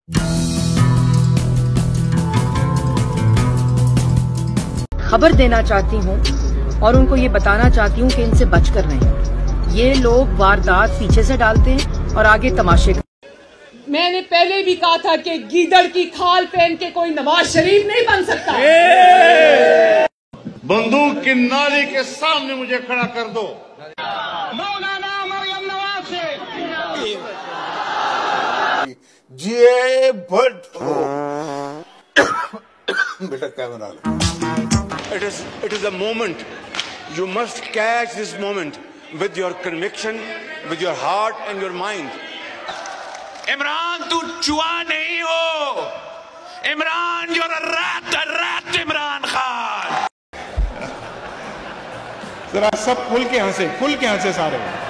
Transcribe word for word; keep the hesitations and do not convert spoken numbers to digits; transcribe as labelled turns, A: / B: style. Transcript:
A: खबर देना चाहती हूँ और उनको ये बताना चाहती हूँ कि इनसे बच कर रहें। ये लोग वारदात पीछे से डालते हैं और आगे तमाशे।
B: मैंने पहले भी कहा था कि गीदड़ की खाल पहन के कोई नवाज शरीफ नहीं बन सकता।
C: बंदूक की नाली के सामने मुझे खड़ा कर दो।
B: मौलाना मरियम नवाज से
C: जिए भट्ट बेटा camera.
D: It is, it is a moment. You must catch this moment with your conviction, with your heart and your mind.
E: Imran तू चुआ नहीं हो। Imran you're a rat, a rat Imran Khan.
F: जरा सब खुल के हंसे, खुल के हंसे सारे।